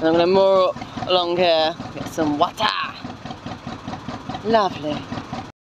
And I'm going to moor up along here, get some water. Lovely.